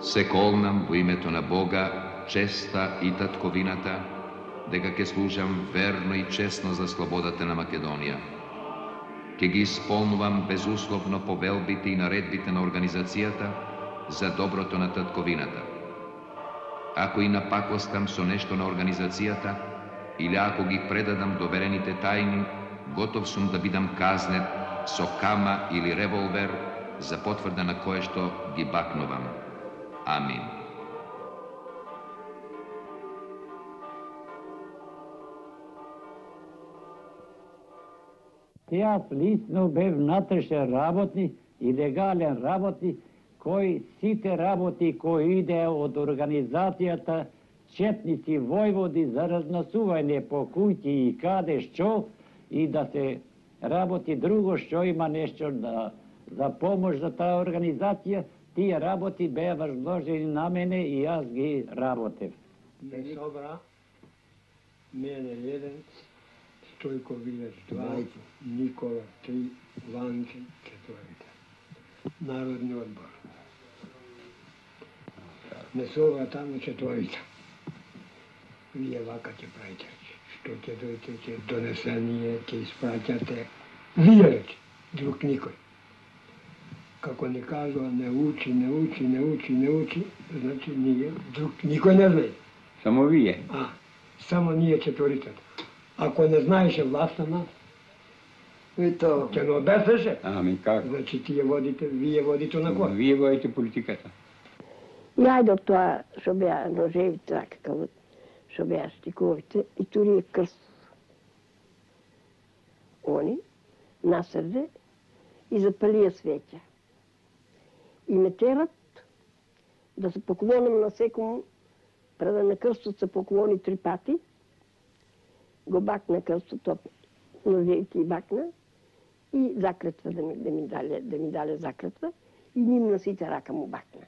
Се колнам во името на Бога, честа и татковината, дека ќе служам верно и честно за слободата на Македонија. Ќе ги исполнувам безусловно повелбите и наредбите на организацијата за доброто на татковината. Ако и напакостам со нешто на организацијата, или ако ги предадам доверените тајни, готов сум да бидам казнет со кама или револвер за потврда на кое што ги бакнувам. Амин. Јас лично бев внатрешен работник и легален работник, кој сите работи кои иде од организацијата Четници војводи за разносување по куќи и каде што и да се работи друго што има нешто за помош за таа организација, тие работи беа возложени на мене и јас ги работев. Не собра, мене 1, Стојко Вилеш 2, Никола 3, Ванче 4. Народни одбор. Не собра таму 4. Вие вака ќе правите, што ќе дојдете, ќе донесение, ќе испраќате. Вие рече, друг никој. Како ни кажува, не учи, значи ние, друг никој не знае. Само вие? Само ние 4. Ако не знаеше власта нас, ќе не обесеше. Ами како? Значи вие водите на кој? Вие водите политиката. Најдов тоа што беа ножеви така, што беа штиковите и тури е крст. Они насрде и запалија свеќа. И ме терат да се поклонам на секому, пред на крстот се поклони 3 пати, го бакна крстот, ножевите и бакна, и закретва да ми дале закретва, и ним на сите рака му бакна.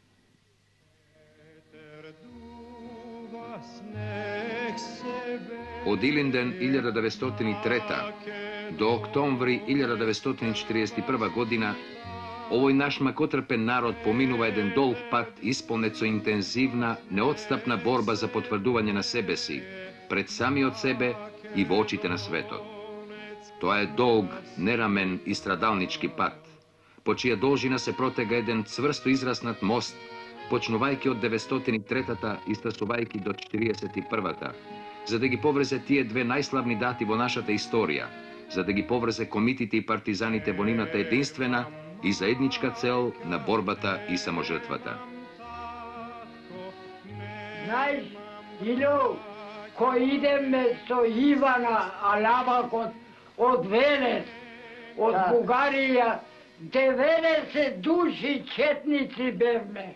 Од Илинден 1903 до октомври 1941 година овој наш макотрпен народ поминува еден долг пат исполнет со интензивна, неотстапна борба за потврдување на себе си, пред самиот себе и во очите на светот. Тоа е долг, нерамен и страдалнички пат, по чија должина се протега еден цврсто израснат мост, почнувајќи од 903-та и стасувајќи до 41-та, за да ги поврезе тие две најславни дати во нашата историја, за да ги поврезе комитите и партизаните во нивната единствена и заедничка цел на борбата и саможртвата. Знаеш, Илјо, кој идеме со Ивана Алабакот од Велес, од Бугарија, 90 души четници бевме.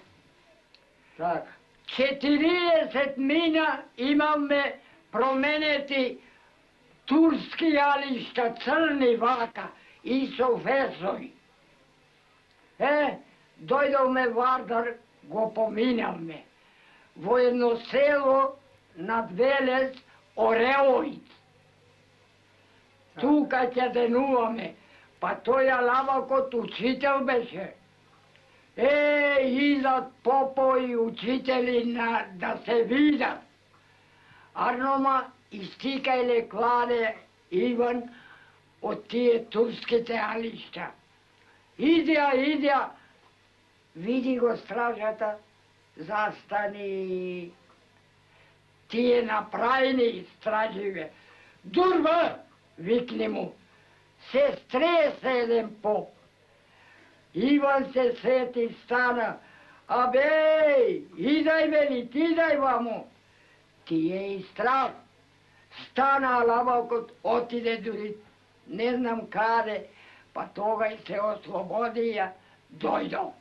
40 мина имаме променети турски алишта, црни вака и со весови. Дојдовме Вардар, го поминавме. Во едно село над Велес, Ореоид. Тука ќе денуваме, па тој Алабакот учител беше. Идат попои учители да се видат. Арнома истикајле кладе Иван од тие турските алишта. Идеа, види го стражата, застани. Тие направени страживе. Дурба, викни му. Се стресе еден поп. Иван се сети, стана. Абе, идај вели, ти дај вамо. Тие и страх. Стана Алабакот, отиде дури, не знам каде, па тогај се ослободија, дојдо.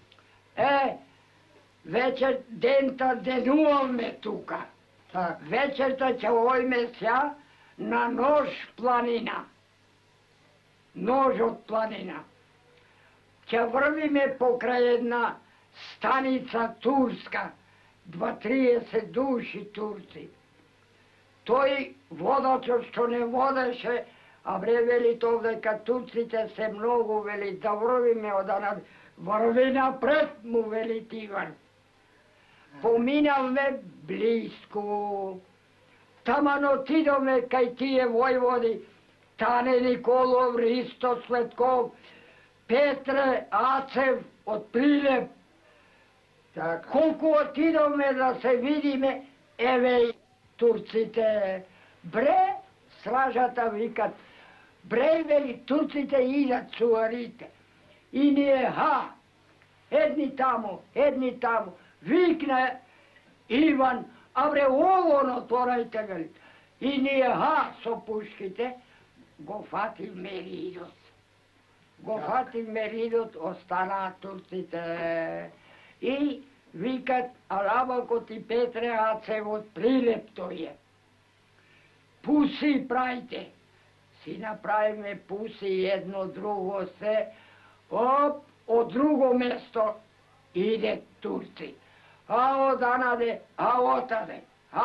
Вечер дента денуваме тука. Вечерта ќе ојме ся на Нож планина. Нож од планина. Ќе врвиме покрај една станица турска, 20-30 души турци. Тој водачот што не водеше, а вели тоа дека турците се многу, вели да врвиме одана Върви напред, му вели Тиван. Поминавме близко. Таман отидоме кај тие војводи, Тане Николов, Ристо Светков, Петре Ацев од Прилеп. Колку отидоме да се видиме, еве и турците. Бре, стражата викат, бре, вели, турците идат цуарите. И ние, едни таму, викне Иван, а бре, овон отворајте, вели. И ние, со пушките, го фативме Ридот. Останаа турците. И викат, Алабакот и Петре Ацев од Прилеп тој е. Пуси прајте. Си направиме пуси едно друго се. Од друго место иде турци. А оданаде, отаде.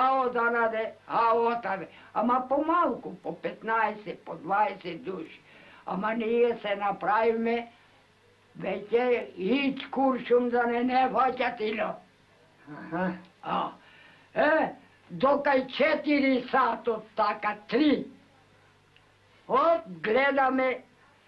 Ама помалку, по 15, по 20 души. Ама ние се направиме веќе иц Куршум да не фаќат ило. Докај 4 сатот, така 3. Гледаме,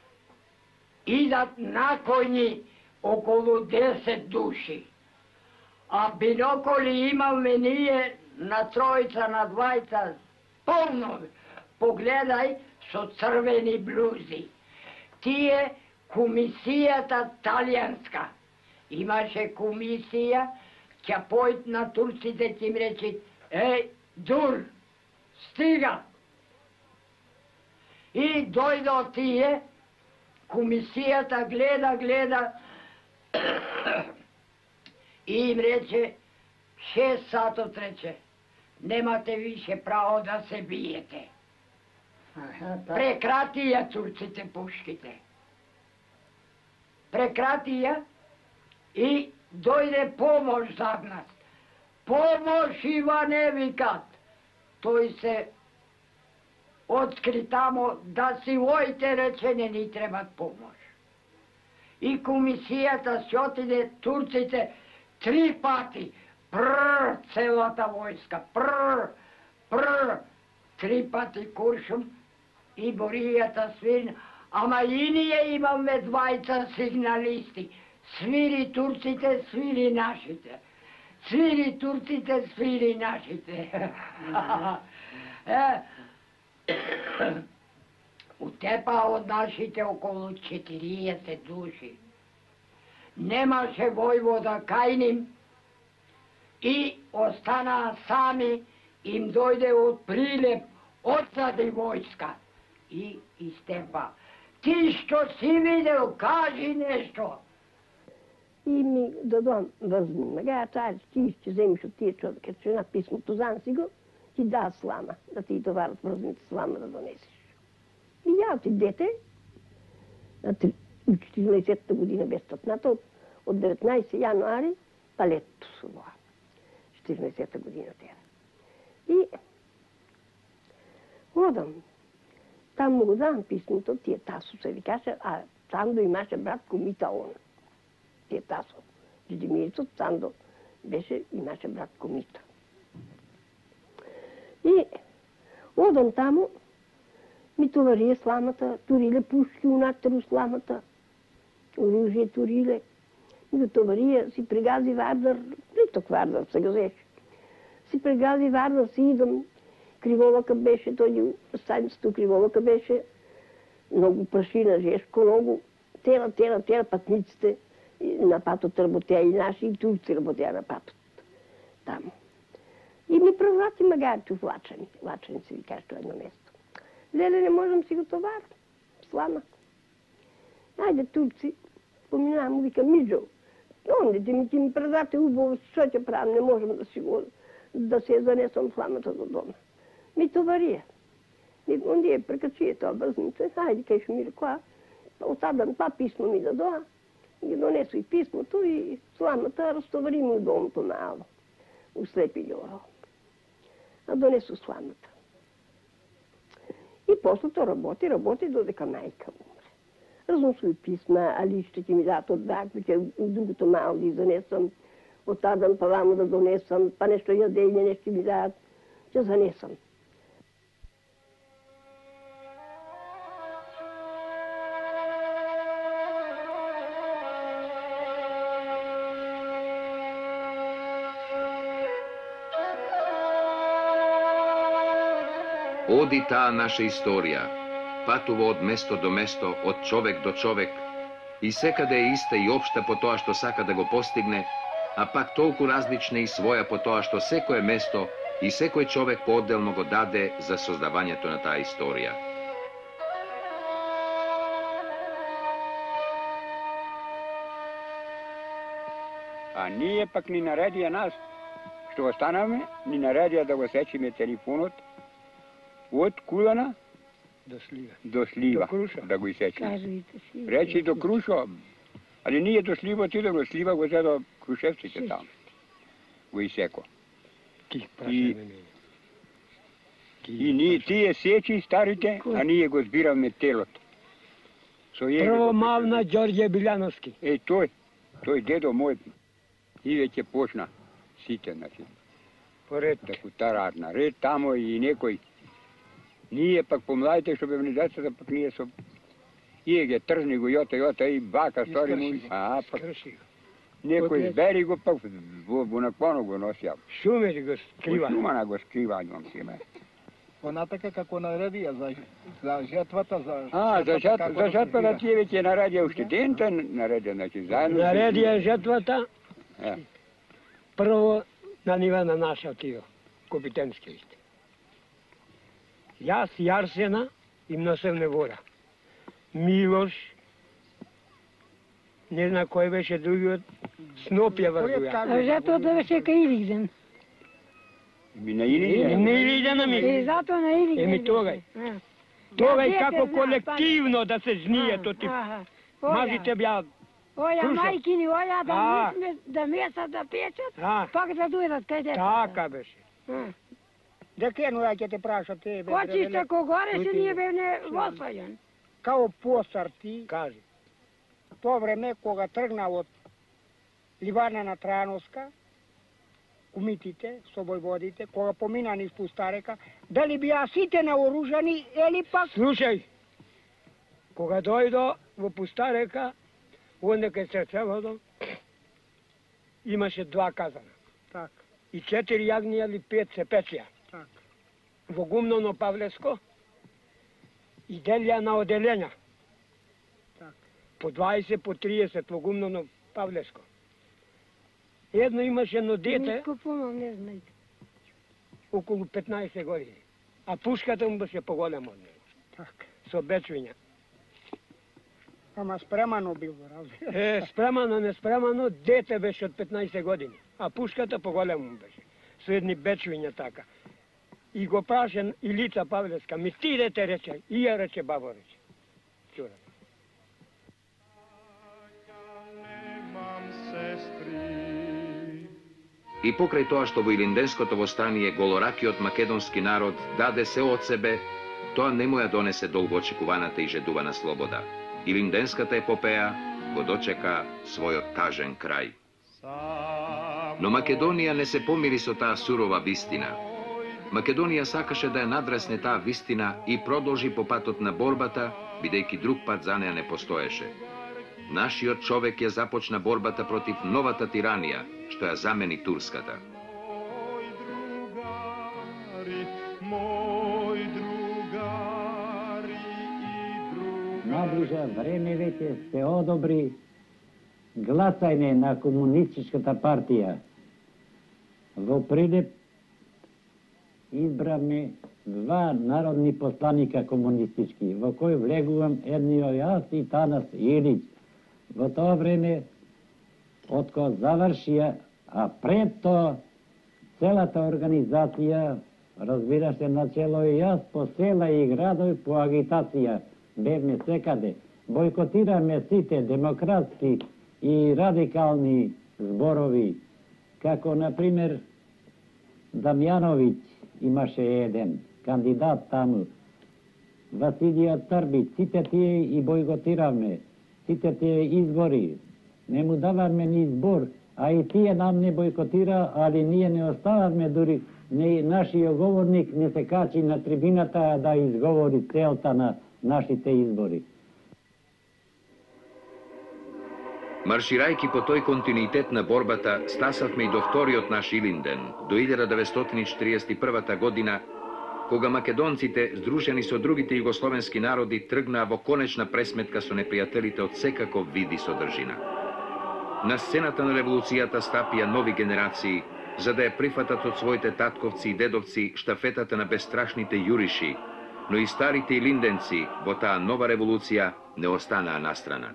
идат на коњи околу 10 души. А биноколи имаме ние на тројца, на двајца, полно. Погледај, со црвени блузи. Тие комисијата талијанска. Имаше комисија, ќе појд на турците, ќе им речи, дур, стига. И дојдо тие, комисијата гледа, и им рече, 6 сатот рече, немате више право да се биете. Прекратија турците пушките. Прекратија и дојде помош зад нас. Помош, Иване, викат. Тој се откри тамо да си војте, рече, не ни требат помош. И комисијата се отиде, турците 3 пати, целата војска, 3 пати Куршум и боријата свирна. Ама и ние имаме 2 сигналисти. Свири турците, свири нашите. Свири турците, свири нашите. Утепа од нашите околу 40 души. Немаше војвода кај ним и останаа сами, им дојде од Прилеп, отсади војска и истепа. Ти што си видел, кажи нешто. И ми дадам възможно. Сега царе, ти ще вземеш от тия човека, че на писмото зан си го, ти да слама, да ти товарят връзните слама да донесеш. И я ти дете, на 14-та година без стъпната, от 19 януари, па летото се това. 14-та година тера. И ходам. Там му го дам писмото, тия Тасо се викаше, а там до имаше брат Комита он. Тия Тасо. Дедимирицо, там до беше, имаше брат Комита. И одам таму, ми товарие сламата, туриле пушки, унатеру сламата, оружие туриле. Ми го товарие, си пригази Вардар, приток Вардар се газеше. Си пригази Вардар, си идам, Криволака беше, тој станицата Криволака беше, многу прашина, жешко, многу тера патниците на патот работеа и наши, и турци работеа на патот. Таму. И ми преврати магарчу в Лачани. Лачани се викаш тоа едно место. Леле, не можем си го товар. Слама. Ајде, турци, поминавам, му вика, Миджо, ондите ми ти ми предате убаво, што ќе правам, не можем да се занесам сламата до дома. Ми товарија. И онде прекачие тоа брзнице, ајде, кај шо ми рекла, отадам па писмо ми да доа, ги донесу и писмото и сламата разтовари му домото мало, у Слепи Љоро. А донесу сламата. И после тоа работи, додека мајка умре. Разносили писма, али ще ти ми дадат от Даквича, другото мало да занесам, от Адам Паламо да донесам, па нещо ядение, нещо ми дадат, ще занесам. Оди таа наша историја, патува од место до место, од човек до човек, и секаде е иста и општа по тоа што сака да го постигне, а пак толку различна и своја по тоа што секое место и секој човек поотделно го даде за создавањето на таа историја. А ние пак ни наредија нас, што останаме, ни наредија да го сечиме телефонот од Кулана До Слива. до Слива, До Круша. да го изсечиме. Кажете си. Речи до Крушо, али ние до Слива отидоме, Слива го взе до Крушевците там. Го изсеко. Ти прашаме мене. И ние тие сечи старите, а ние го збиравме телото. Со јега Прво го мал на препредаваме. Ѓорѓе Биляновски. Тој дедо мој, и веќе почна сите, значи, Поред. да кутараат на ред тамо и некој. Ние пак помладите што бевме децата, пак ние со ие ги тржни го јота и бака стори му. А, пак Скрши го. некој збери го пак во наклоно го носија. Шумери го скрива. Шумана го скрива, имам симе. Понатака како наредија за жетвата, за За жатвата тие веќе наредија уште дента, наредија, значи, заедно. Наредија жетвата, Е, прво на нива на наша отио, Копитенски лист. Јас и Арсена им носевме вода. Милош, не знам кој беше другиот, Снопја врзу ја. Жетвата беше кај Илигден. ми на или. Не Илидена ми. И зато на Илигден. Еми тогај. Тогај како колективно да се жнијето ти. Мажите бја. Оја Слушам. мајкини, оја А. да месат, да печат, А, пак да дојдат кај децата. така беше. Декену ја ќе те праша тебе. Очи се когореше, ние бевне восвајан. Као посар ти, Кажи. тоа време кога тргна од Ливана на Трајановска, кумитите со војводите, кога помина низ Пустарека, дали бија сите наоружани или пак Слушај, кога дојдо во Пустарека, онде кај Срцеводо, имаше 2 казана. так, И 4 јагнија или 5 се пеција. так. Во Гумновно Павлеско и делија на оделења. Так. По 20, по 30 во Гумновно Павлеско. Едно имаше едно дете, Ниско пуно, не знаете. околу 15 години. А пушката му беше поголема од него. Так. Со бечвиња. Ама спремано било, разбира. Спремано, не спремано, дете беше од 15 години. А пушката поголема му беше. Со едни бечвиња така. И го прашен Илица Павлеска, ми ти дете рече, и ја рече бабо рече. Чура. И покрај тоа што во Илинденското востание голоракиот македонски народ даде се од себе, тоа не му ја донесе долгоочекуваната и жедувана слобода. Илинденската епопеја го дочека својот тажен крај. Но Македонија не се помири со таа сурова вистина. Македонија сакаше да ја надресне таа вистина и продолжи по патот на борбата, бидејќи друг пат за неа не постоеше. Нашиот човек ја започна борбата против новата тиранија, што ја замени турската. Наближа време веќе се одобри гласање на комунистичката партија. Во Прилеп избраме 2 народни посланика комунистички, во кој влегувам едниот јас и Танас Илич. Во тоа време, откако завршија, а пред тоа целата организација, разбира се, начело и јас по села и градови по агитација, бевме секаде. Бойкотираме сите демократски и радикални зборови, како, например, Дамјановиќ, имаше еден кандидат таму, Станко Јовановиќ, Јовановиќ, Јовановиќ, Јовановиќ, Јовановиќ, Јовановиќ, Јовановиќ, Јовановиќ, Јовановиќ, Јовановиќ, Јовановиќ, Јовановиќ, Василија Тарбич, сите тие и бойкотиравме, сите тие избори. Не му даваме ни избор, а и тие нам не бойкотира, али ние не остававме дури нашиот говорник не се качи на трибината да изговори целта на нашите избори. Марширајки по тој континуитет на борбата, стасавме и до вториот наш Илинден, до 1941 година, кога македонците, здружени со другите југословенски народи, тргнаа во конечна пресметка со непријателите од секаков вид и содржина. На сцената на револуцијата стапија нови генерации, за да ја прифатат од своите татковци и дедовци штафетата на бестрашните јуриши, но и старите илинденци во таа нова револуција не останаа настрана.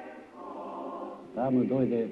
Таму дојде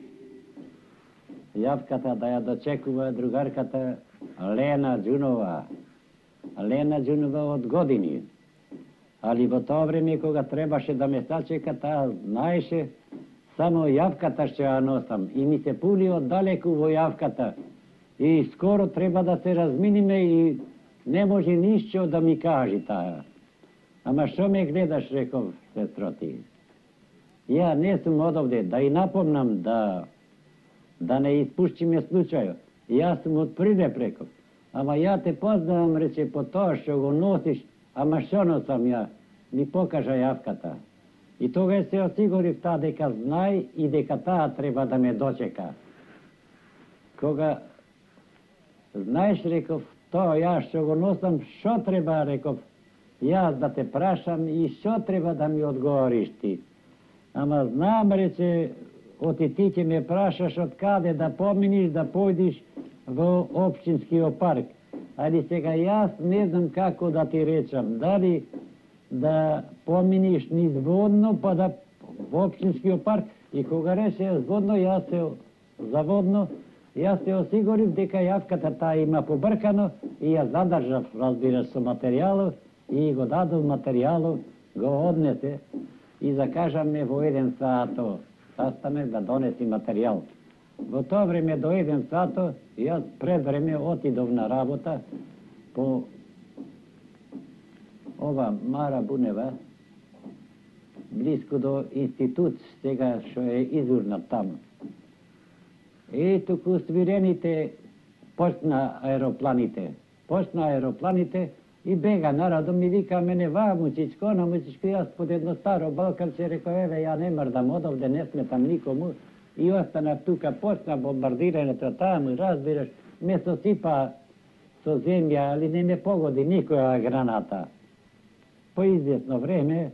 јавката да ја дочекува другарката Лена Џунова. Лена Џунова од години. Али во тоа време кога требаше да ме сачека, таа знаеше само јавката што ја носам. И ми се пули оддалеку во јавката. И скоро треба да се разминиме и не може ништо да ми кажи таа. Ама што ме гледаш, реков сестроти. Ја не сум одовде, да и напомнам да не испушчиме случајот. Јас сум од Прилеп, реков. Ама ја те познавам, рече, по тоа што го носиш, ама што носам ја? Ми покажа јавката. И тога се осигурив таа дека знај и дека таа треба да ме дочека. Кога знаеш, реков, тоа ја што го носам, што треба, реков, јас да те прашам и што треба да ми одговориш ти. Ама знам, рече, оти ти ќе ме прашаш од каде да поминиш, да појдиш во општинскиот парк. Али сега јас не знам како да ти речам, дали да поминиш низводно, па да во општинскиот парк. И кога реше зводно, јас се осигурив дека јавката таа има побркано и ја задржав, разбираш, со материјалот и го дадов материјалот, го однесе и закажаме во 1 сато sastanak da donesi materijal. Во тоа време до 1 сато, јас пред време отидов на работа по ова Мара Бунева, близко до институт, сега што е изурнат таму. И туку свирените почна аеропланите и бега народом и вика мене ва мучичко, на мучичко, јас под едно старо балканче, рекao, еве, ја не мрдам одовде, не сметам никому. И останав тука, почна бомбардирањето таму, разбираш, ме сосипа со земја, али не ме погоди никоја граната. По известно време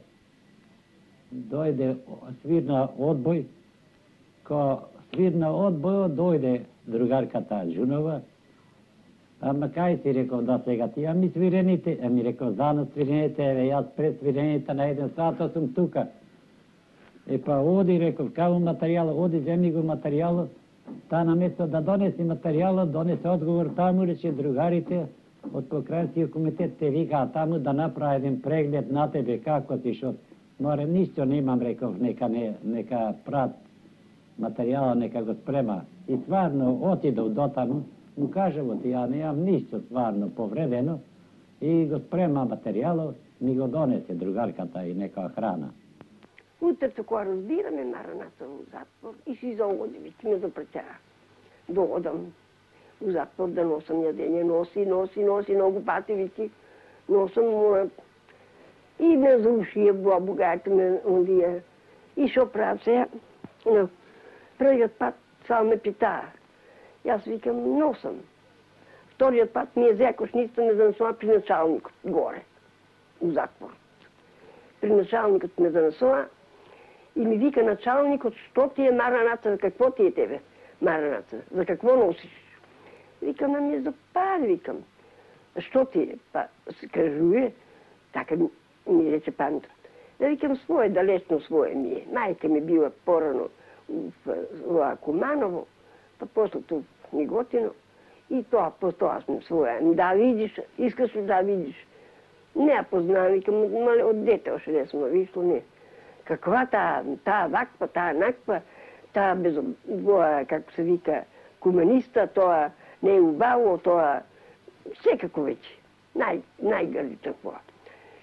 дојде свирна одбој, ко свирна одбојот дојде другарката Џунова, ама кај си, реков, да сега ти, ами свирените, ами реков, занад свирените, еве, јас пред свирените на 1 сато сум тука. Е па оди, реков, као материјалот, оди, земи го материјалот, та на место да донеси материјалот, донесе одговор таму, рече другарите од покрајниот комитет те викаа таму да направи еден преглед на тебе, како си, шо, море, ништо немам, реков, нека прат материјалот, нека го спрема. И стварно отидов до таму, му кажево ти, ја немам ништо стварно повредено, и го спрема материјалот, ми го донесе другарката и нека храна. Утрето кога разбираме Мараната во затвор и си заоди, веќе ме запретера. Доодам у затвор да носам јадење, носи, многу пати веќе носам моја. И ме за ушија бугајте ме ондија. И шо правам се? Првиот пат само ме питаа. Јас викам, носам. Вториот пат ми е зеа кошница ме занесува при началникот горе, у затвор. При началникот ме занесува и ми вика началникот, што ти е Мараната, за какво ти е тебе Мараната, за какво носиш? Викам, ами за пар, викам. Што ти е? Па се кажува, така ми рече памет. Да викам, своje, далечно своje ми е. Мајка ми била порано во Куманово, па после тук Миготино, и тоа, по тоа сме своја. Да видиш, искаш да видиш. Не ја познавам, викам, од дете още не сме вишло, не. Каква таа ваква, таа наква, таа како се вика, куманиста, тоа не е убаво, тоа секако веќе. Најгрди такво.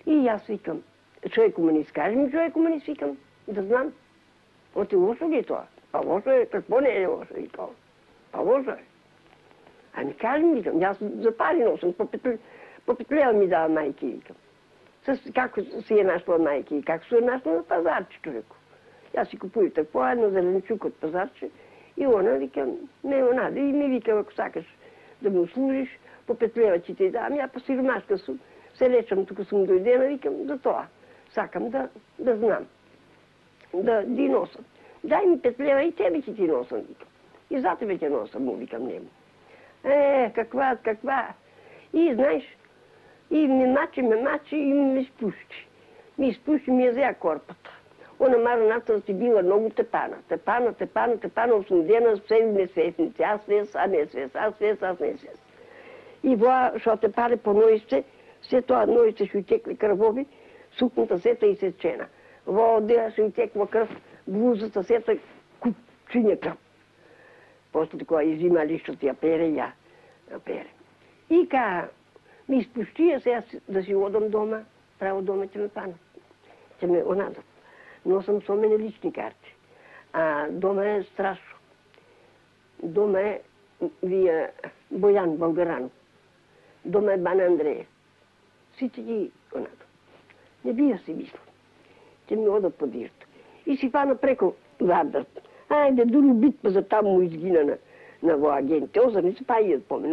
И аз викам, човекомунист, кажи ми човекомунист, викам, да знам. Оти лошо ги е това. А лошо е, какво не е лошо и това? А лошо е. Ами кажи ми, викам, аз за пари носам, по петлева ми дава майки, викам. Kako si je našla majke i kako su je našla na pazarče, čovjeku. Ja si kupuju tako jedno zelenčuk od pazarče i ona vika, nema nada. I mi vika, ako sakaš da mi uslužiš, po petljeva će ti dam. Ja po siromaška sam, se rečam, tuko sam dojdena, vikam, da to, sakam da znam, da di nosam. Daj mi petljeva i tebi će ti nosam, vikam. I za tebe će nosam, mu vikam, njemu. Kakva. I, znaš, и ме мачи и ме спущи. Ми изпущи, ми взея корпата. Она марината си била много тепана. Тепана, осмодена, все несвестници. Аз не свест. И воа, шо те паре по ноище, все това ноище ще утекли кръвови, сукната сета изсечена. Воа отдея ще утекла кръв, блузата сета купчиня кръв. После такова изима лищото я пере, я пере. И ка ми изпущи, а сега да си одам дома, право дома ќе ме панат, ќе ме онадат. Носам со мене лични карти. А дома е страшно. Дома е вие Боян Българанов. Дома е Бана Андрея. Сите ги онадат. Не бия си мислил. Ќе ме одат по дирто. И си пана преко Вардарт. Ајде, дори битва за там му изгина на во агенти. Оза не се па идат помене,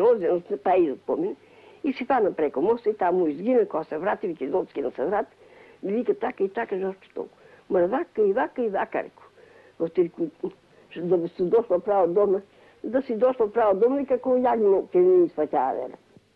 И си фана преко моста и там му изгина, кога се врати, вики Доцки да се врати, ми вика така и така, защо толкова. Ма вака, реко. Да би си дошла право дома, и како јагно ќе ни изфатява вере.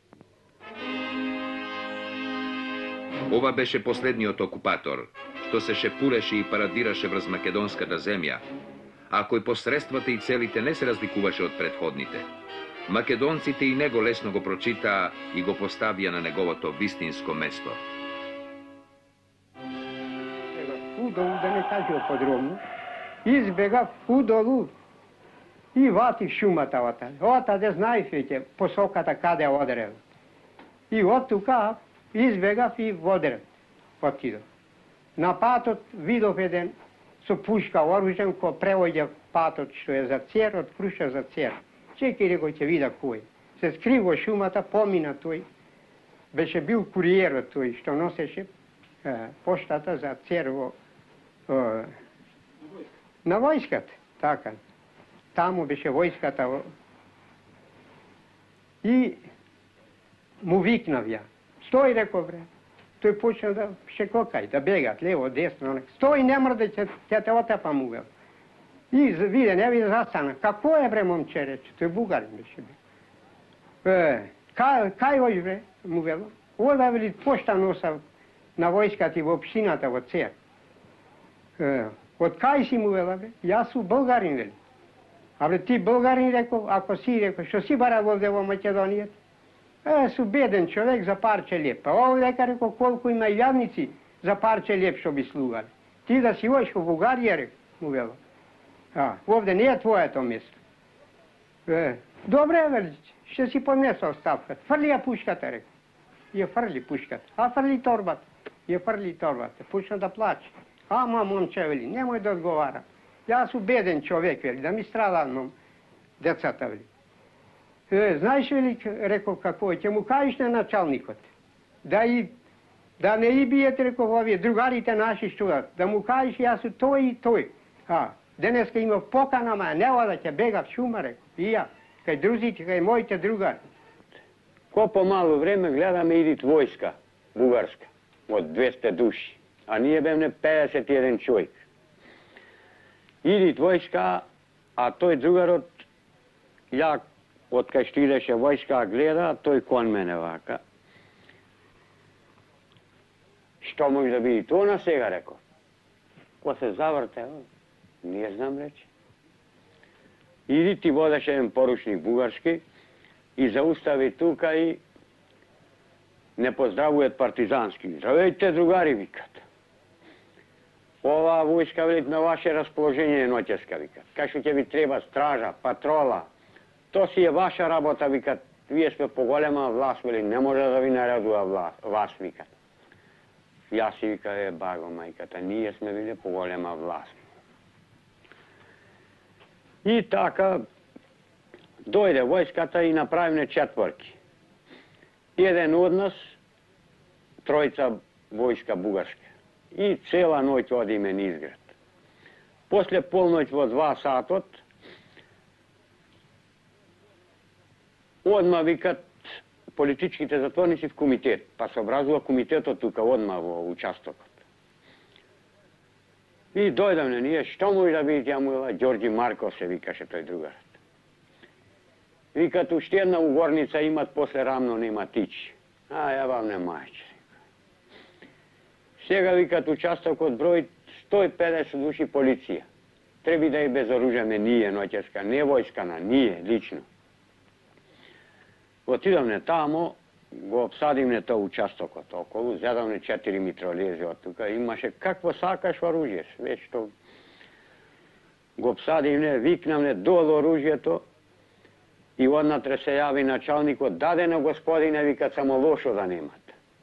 Ова беше последниот окупатор, што се шепуреше и парадираше врз македонската земја, а кој по средствата и целите не се разликуваше од предходните. Македонците и него лесно го прочитаа и го поставија на неговото вистинско место. Удолу, да не кажа подробно, избега удолу и вати шумата ота. Ота да знаеш веќе посоката каде одрев. И од тука избегав и водрев. Отидов. На патот видов еден со пушка оружен кој превоѓа патот што е за Цер, од Круша за Цер. Чекай, рекој, ќе вида кој. Се скрив во шумата, помина тој. Беше бил куриерот тој, што носеше поштата за Цер на војската. Така. Таму беше војската. И му викнав ја. Стој, реков, бре. Тој почна да шекокај, да бегат, лево, десно. Стој, не мрде, ќе те отепам угел. И виде, не виде, застана. Какво е, бре, момче, рече? Тој бугарин беше бил. Кај ој, бре, му вело? Ода, вели, пошта носа на војската и во општината во Цер. Од кај си, му вела, бре? Јас су българин, вели. А бре, ти българин, реков, ако си, реков, што си бара овде во Македонија? Су беден човек за парче леп. А овде, дека, реков, колку има јавници за парче леп што би слугали. Ти да си оиш во Бугарија, реков, му вело. Овде не е твоето место. Добре, вели, ще си понесо оставката. Фрли ја пушката, реков. Ја фрли пушката. Фрли торбата. Ја фрли торбата. Почна да плаче. Ама, момче, вели, немој да одговарам. Јас су беден човек, вели, да ми страдам децата, вели. Знаеш, вели, реков, какво е? Ќе му кажеш на началникот. Да не и биете, реков, овие другарите наши што да му кажеш, јас су тој и тој. Денеска имав покана, ама не ода ќе бега в шума, реков. И ја, кај друзите, кај моите другари. Ко помало време гледаме идит војска, бугарска, од 200 души. А ние бевме 51 човек. Идит војска, а тој другарот, ја, од кај што идеше војска, гледа, тој кон мене вака. Што може да биде тоа на сега, реков? Ко се заврте, не знам, рече. Иди ти водеш еден поручник бугарски и заустави тука и не поздравуват партизански. Здравејте, другари, викат. Ова војска, велит, на ваше расположение ноќеска, викат. Кај што ќе ви треба стража, патрола. То си е ваша работа, викат. Вие сме поголема власт, вели, не може да ви наредува вас, викат. Јас си вика, баго мајката, ние сме биле поголема власт. И така, дојде војската и направиме четворки. Еден од нас, тројца војска бугарска. И цела ноќ одиме низ град. После полноќ во 2 сатот, одма викат политичките затворници в комитет, па се образува комитетот тука одма во участокот. И дојдавме ние, што може да видите, јамуила, Ѓорѓи Марков се викаше тој другарот. Викат, уште една угорница имат, после рамно нема тичи. Ја вам не мајче. Сега викат участокот број 150 души полиција. Треби да и безоружаме ние ноќеска, не војскана, ние лично. Отидавме тамо, го обсадивме тоа участокот околу, зедавме 4 митролези од тука, имаше какво сакаш оружје, све што го обсадивме, викнавме долу оружјето и однатре се јави началникот, дадено господине, викат, само лошо да немат.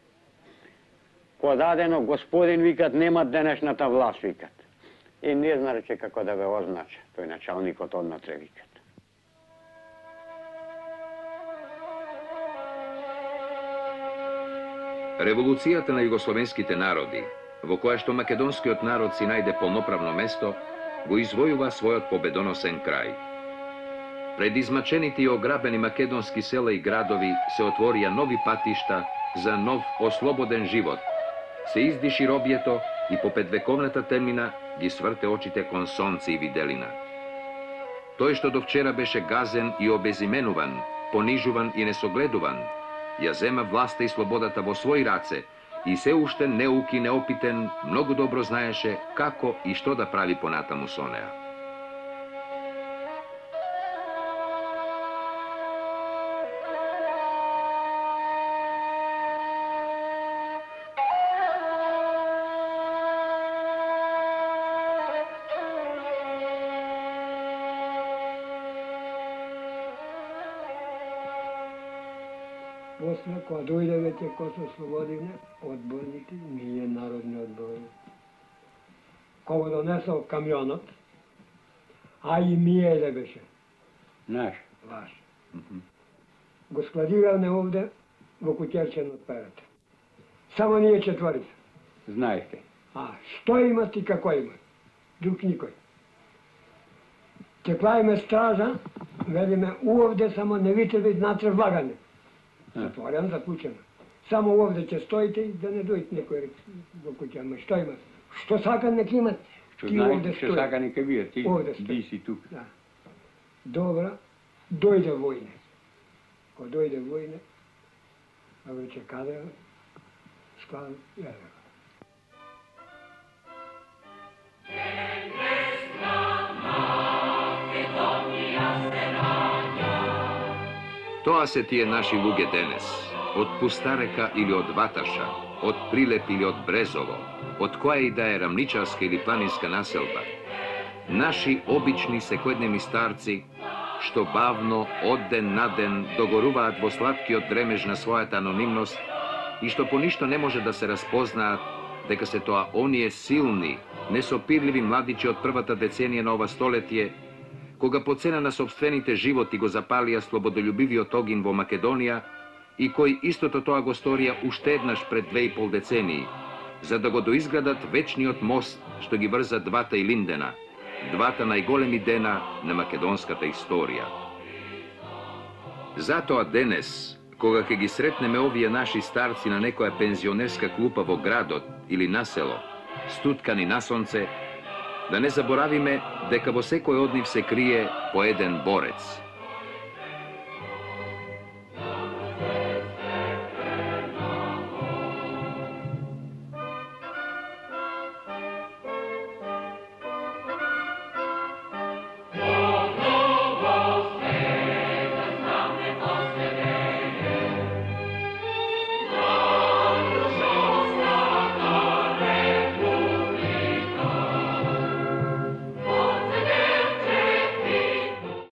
Подадено господин, викат, немат денешната власт, викат. И не зна рече како да ве означа, тој началникот однатре, викат. Револуцијата на југословенските народи, во која што македонскиот народ си најде полноправно место, го извојува својот победоносен крај. Пред измачените и ограбени македонски села и градови се отворија нови патишта за нов ослободен живот. Се издиши робјето и по петвековната темнина ги сврте очите кон сонце и виделина. Тој што до вчера беше газен и обезименуван, понижуван и несогледуван, ја зема власта и слободата во своји раце и се уште неук и неопитен многу добро знаеше како и што да прави понатаму со неа. После, кога дојде веќе кога се ослободивме, одборните, ние народни одбори. Кога донесол камионот, а и миеле беше. Наш. Ваш. Го складиравме овде во куќерчен од перата. Само ние четворица. Знаете. А што имат и како имат? Друг никој. Ќе правиме стража, велиме уовде, само не вите внатре влагане. Затворен, заклучено. Само овде ќе стоите и да не дојде некој во куќа. Ама што имат? Што сака нека имат? Што знаеш, што сака нека бијат, ти си тук. Да. Добра, дојде војне. Кога дојде војне, а веќе каде склад јадева. Тоа се тие наши луѓе денес, од Пустарека или од Ваташа, од Прилеп или од Брезово, од која и да е рамничарска или планинска населба. Наши обични секојдневни старци, што бавно, од ден на ден, догоруваат во сладкиот дремеж на својата анонимност и што по ништо не може да се распознаат дека се тоа оние силни, несопирливи младичи од првата деценија на ова столетие, кога по цена на собствените животи го запалија слободолюбивиот огин во Македонија и кои истото тоа го сторија уште еднаш пред 2,5 децении, за да го доизградат вечниот мост што ги врза двата Илиндена, двата најголеми дена на македонската историја. Затоа денес, кога ќе ги сретнеме овие наши старци на некоја пензионерска клупа во градот или на село, стуткани на сонце, да не заборавиме дека во секој од нив се крие по еден борец.